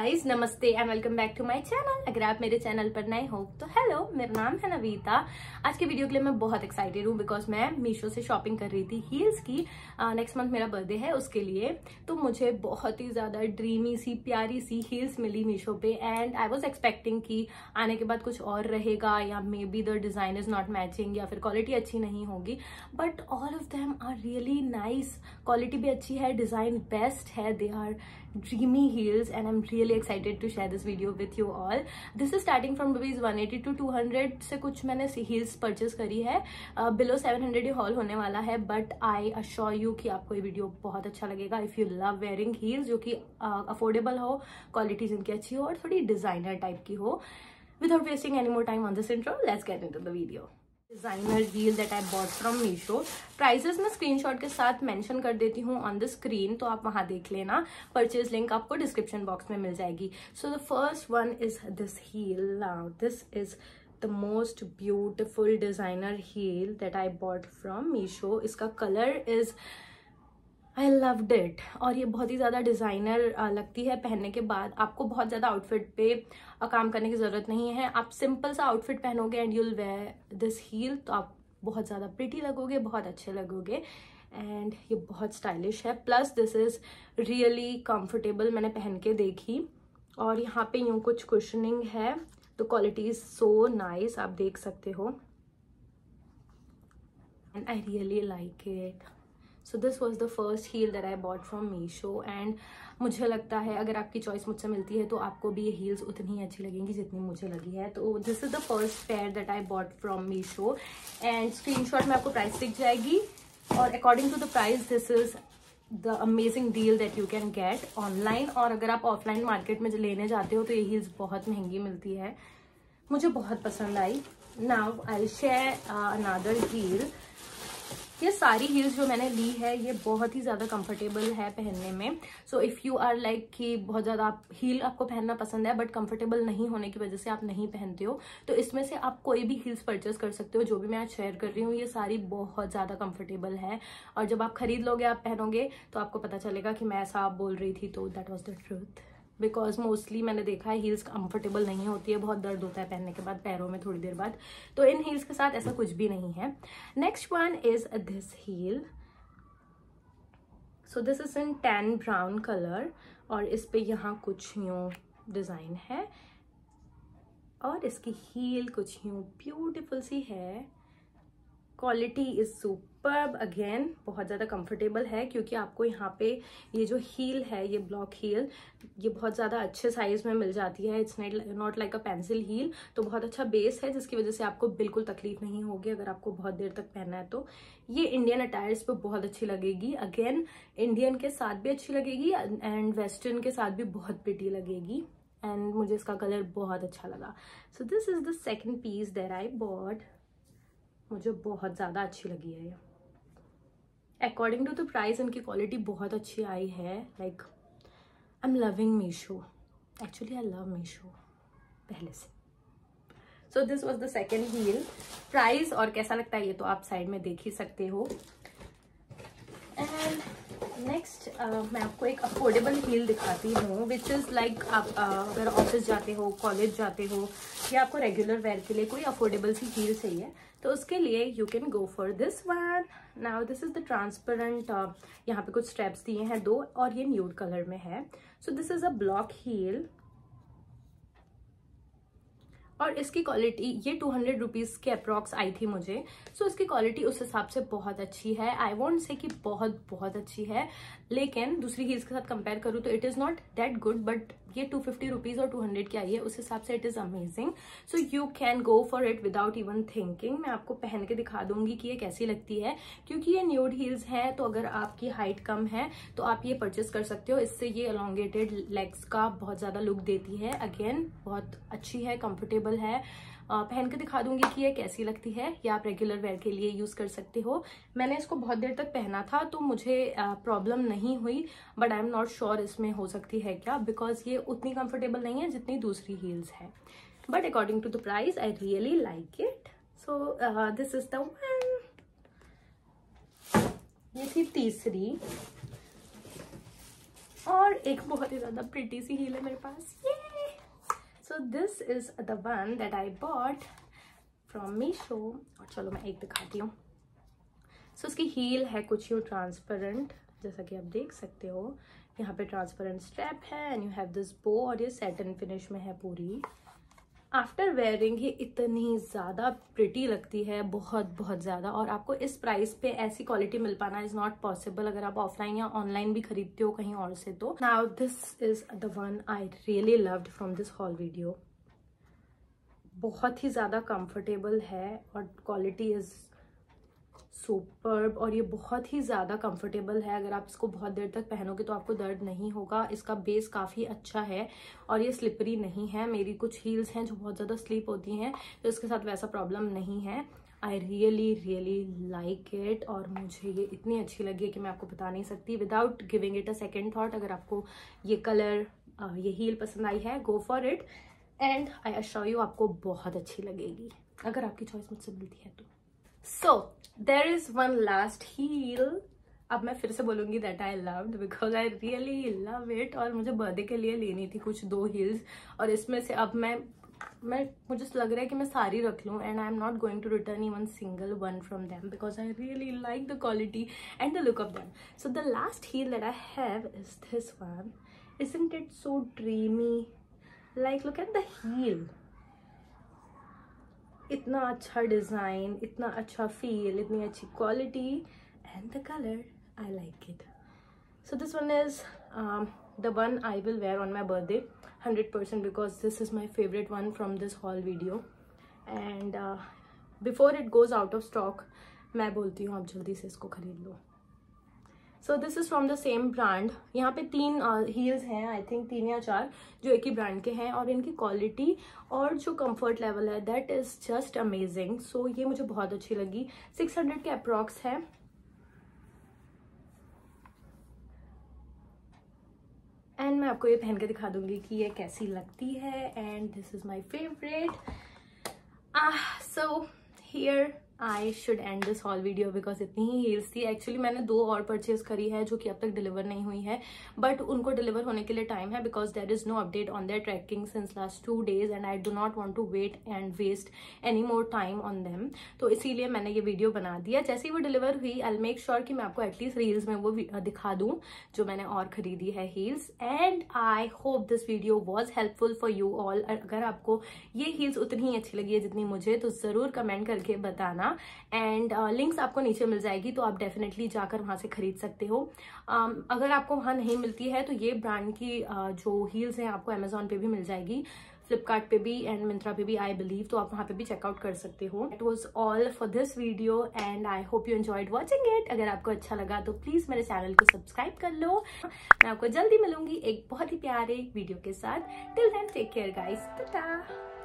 Guys, नमस्ते and welcome back to my channel. अगर आप मेरे चैनल पर नए हो तो हेलो, मेरा नाम है नवीता। आज के वीडियो के लिए मैं बहुत एक्साइटेड हूँ बिकॉज मैं मीशो से शॉपिंग कर रही थी हील्स की। नेक्स्ट मंथ मेरा बर्थडे है, उसके लिए तो मुझे बहुत ही ज्यादा ड्रीमी सी प्यारी सी हील्स मिली मीशो पे एंड आई वॉज एक्सपेक्टिंग कि आने के बाद कुछ और रहेगा या maybe the design is not matching या फिर क्वालिटी अच्छी नहीं होगी, but all of them are really nice. Quality भी अच्छी है, डिजाइन बेस्ट है, they are dreamy heels and I'm really excited to share this video with you all. This is starting from rupees 180 to 200 से कुछ मैंने heels purchase करी है। below 700 ये haul होने वाला है, but I assure you कि आपको ये वीडियो बहुत अच्छा लगेगा if you love wearing heels जो कि affordable हो, quality जिनकी अच्छी हो और थोड़ी designer type की हो। Without wasting any more time on this intro, let's get into the video. Designer heel that I bought from Meesho. Prices मैं स्क्रीनशॉट के साथ मेंशन कर देती हूँ ऑन द स्क्रीन, तो आप वहां देख लेना। परचेज लिंक आपको डिस्क्रिप्शन बॉक्स में मिल जाएगी। So the first one is this heel. Now this is the most beautiful designer heel that I bought from Meesho. इसका colour is I loved it और ये बहुत ही ज़्यादा डिज़ाइनर लगती है। पहनने के बाद आपको बहुत ज़्यादा आउटफिट पे काम करने की ज़रूरत नहीं है। आप सिंपल सा आउटफिट पहनोगे and you'll wear this heel तो आप बहुत ज़्यादा प्रिटी लगोगे, बहुत अच्छे लगोगे एंड ये बहुत स्टाइलिश है। Plus this is really comfortable. मैंने पहन के देखी और यहाँ पे यूँ कुछ कुशनिंग है, तो क्वालिटी इज़ सो नाइस, आप देख सकते हो and I really like it. So this was the first heel that I bought from Meesho and मुझे लगता है अगर आपकी चॉइस मुझसे मिलती है तो आपको भी ये हील्स उतनी ही अच्छी लगेंगी जितनी मुझे लगी है। तो this is the first pair that I bought from Meesho and screenshot में आपको प्राइस दिख जाएगी और according to the price this is the amazing deal that you can get online. और अगर आप ऑफलाइन मार्केट में लेने जाते हो तो ये हील्स बहुत महंगी मिलती है। मुझे बहुत पसंद आई। Now I share another heel. ये सारी हील्स जो मैंने ली है ये बहुत ही ज़्यादा कंफर्टेबल है पहनने में। So if you are like कि बहुत ज़्यादा हील आपको पहनना पसंद है बट कंफर्टेबल नहीं होने की वजह से आप नहीं पहनते हो, तो इसमें से आप कोई भी हील्स परचेस कर सकते हो। जो भी मैं आज शेयर कर रही हूँ ये सारी बहुत ज़्यादा कंफर्टेबल है और जब आप खरीद लोगे, आप पहनोगे तो आपको पता चलेगा कि मैं ऐसा आप बोल रही थी, तो that was the truth. Because mostly मैंने देखा है हील्स कंफर्टेबल नहीं होती है, बहुत दर्द होता है पहनने के बाद पैरों में थोड़ी देर बाद, तो इन हील्स के साथ ऐसा कुछ भी नहीं है। Next one is this heel. So this is in tan brown colour और इस पे यहाँ कुछ यूँ डिजाइन है और इसकी हील कुछ यूँ ब्यूटिफुल सी है। क्वालिटी इज सुपर्ब, अगेन बहुत ज़्यादा कंफर्टेबल है क्योंकि आपको यहाँ पे ये जो हील है, ये ब्लॉक हील, ये बहुत ज़्यादा अच्छे साइज में मिल जाती है। It's not like a pencil heel, तो बहुत अच्छा बेस है जिसकी वजह से आपको बिल्कुल तकलीफ नहीं होगी अगर आपको बहुत देर तक पहनना है। तो ये इंडियन अटायर्स पे बहुत अच्छी लगेगी। अगेन इंडियन के साथ भी अच्छी लगेगी एंड वेस्टर्न के साथ भी बहुत प्रिटी लगेगी एंड मुझे इसका कलर बहुत अच्छा लगा। So this is the second piece that I bought. मुझे बहुत ज़्यादा अच्छी लगी है ये। अकॉर्डिंग टू द प्राइस इनकी क्वालिटी बहुत अच्छी आई है। Like I am loving Meesho, actually I love Meesho पहले से। So this was the second heel. Price और कैसा लगता है ये तो आप साइड में देख ही सकते हो। एंड नेक्स्ट मैं आपको एक अफोर्डेबल हील दिखाती हूँ विच इज़ लाइक आप अगर ऑफिस जाते हो, कॉलेज जाते हो या आपको रेगुलर वेयर के लिए कोई अफोर्डेबल सी हील चाहिए तो उसके लिए you can go for this one. Now this is the transparent, यहाँ पे कुछ स्टेप्स दिए हैं दो और ये न्यूड कलर में है। So this is a block heel और इसकी क्वालिटी ये 200 रुपीज़ के अप्रॉक्स आई थी मुझे। सो इसकी क्वालिटी उस हिसाब से बहुत अच्छी है। आई वॉन्ट से कि बहुत बहुत अच्छी है, लेकिन दूसरी हील्स के साथ कंपेयर करूँ तो it is not that good, but ये 250 रुपीज़ और 200 की आई है, उस हिसाब से it is amazing. So you can go for it without even thinking. मैं आपको पहन के दिखा दूंगी कि ये कैसी लगती है क्योंकि ये न्यूड हील्स हैं, तो अगर आपकी हाइट कम है तो आप ये परचेस कर सकते हो। इससे ये एलोंगेटेड लेग्स का बहुत ज़्यादा लुक देती है। अगेन बहुत अच्छी है, कंफर्टेबल है। पहन के दिखा दूंगी कि ये कैसी लगती है, या आप रेगुलर वेयर के लिए यूज कर सकते हो। मैंने इसको बहुत देर तक पहना था तो मुझे प्रॉब्लम नहीं हुई, but I am not sure इसमें हो सकती है क्या, बिकॉज ये उतनी कंफर्टेबल नहीं है जितनी दूसरी हील्स है। But according to the price I really like it. So this is the one. ये थी तीसरी और एक बहुत ही ज्यादा प्रिटी सी हील है मेरे पास, ये। So this is the one that I bought from Meesho. और चलो मैं एक दिखाती हूँ। सो उसकी हील है कुछ यूँ ट्रांसपेरेंट, जैसा कि आप देख सकते हो। यहाँ पे ट्रांसपेरेंट स्ट्रैप है and you have this bow, और ये सैटिन फिनिश में है पूरी। आफ्टर वेयरिंग ही इतनी ज़्यादा प्रिटी लगती है, बहुत बहुत ज़्यादा। और आपको इस प्राइस पे ऐसी क्वालिटी मिल पाना इज़ नॉट पॉसिबल अगर आप ऑफलाइन या ऑनलाइन भी खरीदते हो कहीं और से। तो now this is the one I really loved from this haul video. बहुत ही ज़्यादा कंफर्टेबल है और क्वालिटी इज़ सुपर्ब, और ये बहुत ही ज़्यादा कंफर्टेबल है। अगर आप इसको बहुत देर तक पहनोगे तो आपको दर्द नहीं होगा। इसका बेस काफ़ी अच्छा है और ये स्लिपरी नहीं है। मेरी कुछ हील्स हैं जो बहुत ज़्यादा स्लिप होती हैं, तो इसके साथ वैसा प्रॉब्लम नहीं है। आई रियली लाइक इट, और मुझे ये इतनी अच्छी लगी है कि मैं आपको बता नहीं सकती without giving it a second thought. अगर आपको ये कलर, ये हील पसंद आई है, go for it, and I assure you आपको बहुत अच्छी लगेगी अगर आपकी चॉइस मुझसे मिलती है तो। So there is one last heel. अब मैं फिर से बोलूंगी that I loved because I really love it, और मुझे बर्थडे के लिए लेनी थी कुछ 2 हील्स, और इसमें से अब मैं मुझे लग रहा है कि मैं सारी रख लूँ, and I am not going to return even single one from them because I really like the quality and the look of them. So the last heel that I have is this one. Isn't it so dreamy? Like, look at the heel. इतना अच्छा design, इतना अच्छा feel, इतनी अच्छी quality, and the colour, I like it. So this one is the one I will wear on my birthday 100% because this is my favourite one from this haul video. And before it goes out of stock, मैं बोलती हूँ आप जल्दी से इसको खरीद लो। So this is from the same brand. यहाँ पे 3 हील्स हैं, आई थिंक 3 या 4, जो एक ही ब्रांड के हैं, और इनकी क्वालिटी और जो कंफर्ट लेवल है दैट इज़ जस्ट अमेजिंग। सो ये मुझे बहुत अच्छी लगी। 600 के अप्रॉक्स है। एंड मैं आपको ये पहन के दिखा दूंगी कि ये कैसी लगती है, and this is my favourite. So here I should end this haul video because इतनी ही हील्स थी। एक्चुअली मैंने 2 और परचेज करी है जो कि अब तक डिलीवर नहीं हुई है, बट उनको डिलीवर होने के लिए टाइम है because there is no update on their tracking since last 2 days and I do not want to wait and waste any more time on them. तो इसीलिए मैंने ये वीडियो बना दिया। जैसे ही वो डिलीवर हुई आई विल मेक श्योर कि मैं आपको एटलीस्ट रील्स में वो दिखा दूँ जो मैंने और खरीदी है heels. And I hope this video was helpful for you all. अगर आपको ये हील्स उतनी ही अच्छी लगी है जितनी मुझे, तो ज़रूर कमेंट करके बताना। एंड लिंक्स आपको नीचे मिल जाएगी, तो आप डेफिनेटली जाकर वहाँ से खरीद सकते हो। अगर आपको वहाँ नहीं मिलती है तो ये ब्रांड की जो हील्स हैं आपको अमेजोन पे भी मिल जाएगी, फ्लिपकार्ट पे भी एंड मिंत्रा पे भी आई बिलीव, तो आप वहाँ पे भी चेकआउट कर सकते हो। It was all for this video and I hope you enjoyed watching it. अगर आपको अच्छा लगा तो प्लीज मेरे चैनल को सब्सक्राइब कर लो। मैं आपको जल्दी मिलूंगी एक बहुत ही प्यारे वीडियो के साथ। Till then take care guys, Tata.